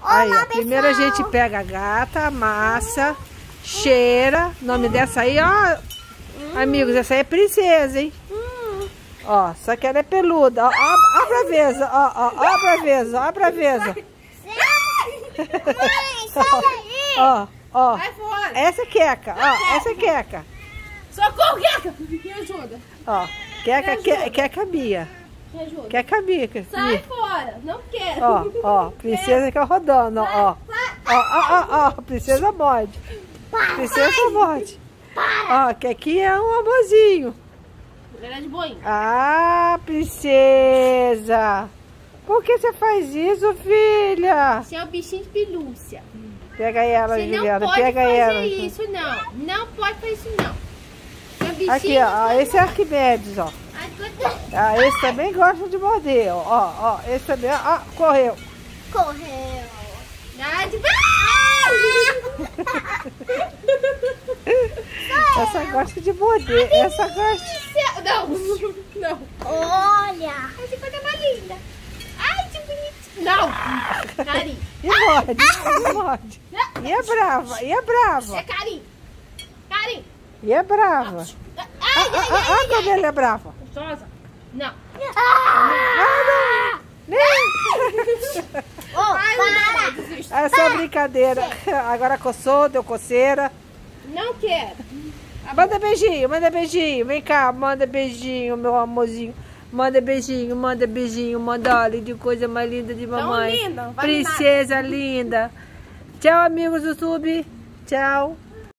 Aí, ó, primeiro a gente pega a gata, amassa, cheira. O nome dessa aí, ó, amigos, essa aí é princesa, hein? Ó, só que ela é peluda. Ó, ó pra vez, ó pra vez, ó pra vez. Ó, ó. Vai fora. Essa é Queca, ó, essa é Queca. Socorro, Queca! Me ajuda. Ó, Queca Bia. Me ajuda. Queca Bia. Sai fora, não quero. Ó, ó, princesa que é rodando, ó. Ó, princesa morde. Princesa morde. Ó, que aqui é um amorzinho. Ela é de boinha. Ah, princesa. Por que você faz isso, filha? Você é o bichinho de pelúcia. Pega ela, Você Juliana. não pode Pega fazer ela. isso, não. Não pode fazer isso, não. É bichinho Aqui, ó. Esse é Arquimedes, ó. Ah, esse também gosta de morder, ó. Ó, esse também, ó. Correu. Correu. Essa gosta de morder. Essa gosta. Não, não. Olha. Essa coisa mais linda. Ai, que bonitinho. Não. Carinho. E morde, e morde. E é brava, e é brava. É carinho. Carinho. E é brava. Ah, como ela é brava. Gostosa? Não. Nem. Ai, não desisto. É só brincadeira. Agora coçou, deu coceira. Não quero. Manda beijinho, manda beijinho. Vem cá, manda beijinho, meu amorzinho. Manda beijinho, manda olha de coisa mais linda de mamãe. Tão linda, não vale Princesa linda. Tchau, amigos do YouTube. Tchau.